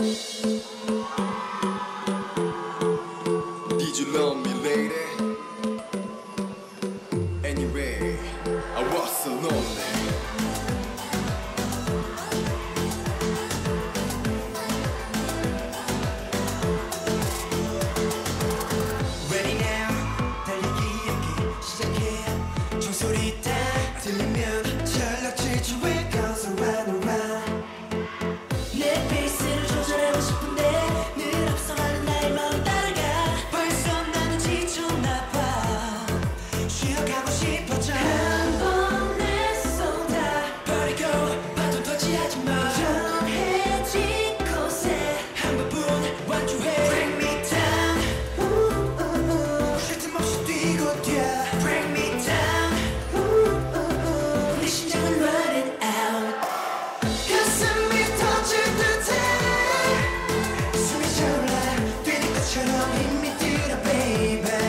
Did you love me, lady? Anyway, I was so lonely. Ready now, 달리기 이렇게 시작해. 종소리 딱 들리면 철렁 질주해. Goes around and around. 내 페이스를 조절하고 싶은데 늘 앞서가는 나의 마음 따라가. 벌써 나는 지쳤나 봐. 쉬어가고 싶어져. 한 번에 쏟아 버리고 파도 터치하지 마. 정해진 곳에 한 번뿐 완주해. Bring me down. 쉴 틈 없이 뛰고 뛰어. Bring me down. 내 심장은 running out. 가슴이 터질 듯해. 숨이 차올라 뛰는 것처럼 힘이 들어 baby.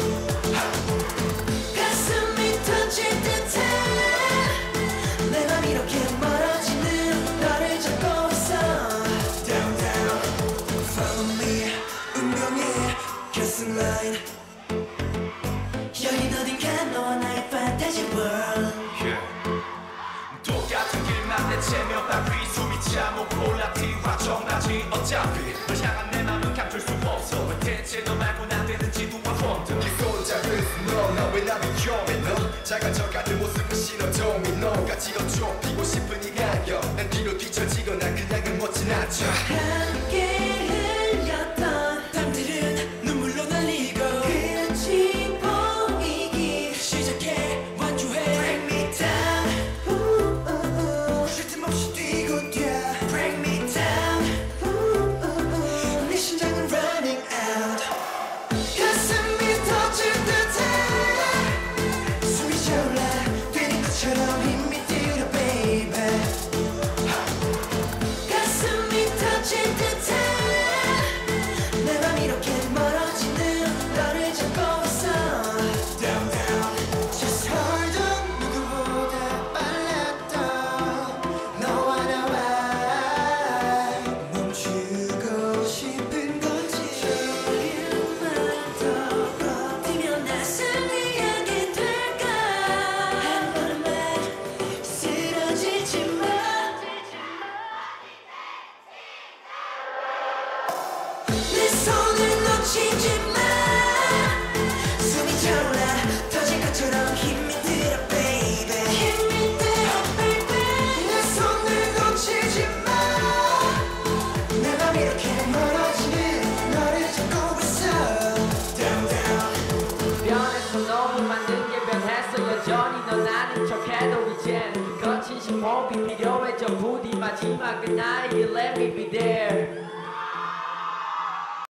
가슴이 터질 듯해. 내 맘 이렇게 멀어지는 너를 잡고 있어. Down down follow me. 운명의 결승 라인. 여긴 어딘가 너와 나의 fantasy world. 똑같은 길만 내채며 발휘 숨이 차 못 골라 뒤와 정하지 어차피 널 향한 내 맘은 감출 수 없어 왜 대체 너 말고 난 되는지도 I wonder 네 손잡은 너왜 나를 위험해 너 작아져가는 모습은 싫어 도미노같이 좁히고 싶은 이 간격 난 뒤로 뒤처지거나 그냥은 멋진 않죠 함께 흘렸던 밤들은 눈물로 날리고 끝이 보이기 시작해. 완주해. Bring me down. 쉴 틈 없이 뛰고 뛰어. Bring me down. 내 심장은 running out. 가슴이 터질 듯해. 숨이 차올라 뛰는 것처럼 힘이 들어 baby. 가슴이 터질 듯해. 내 맘 이렇게 멀어지는 너를 잡고 있어. Down down. Just hold on. 누구보다 빨랐던 너와 나와 멈추고 싶은 건지. 조금만 더 버티면 나 승리하게 될까. 한 걸음만 쓰러지지 마. 내 손을 놓치지 마. 숨이 차올라 터질 것처럼 힘이 들어 baby. 힘이 들어 baby. 내 손을 놓치지 마. 내 맘 이렇게 멀어지는 너를 잡고 있어. Down down. 변했어 너무 만든 게 변했어 여전히 넌 아닌 척해도 이젠 거친 심호흡이 필요해져 부디 마지막은 나에게 let me be there.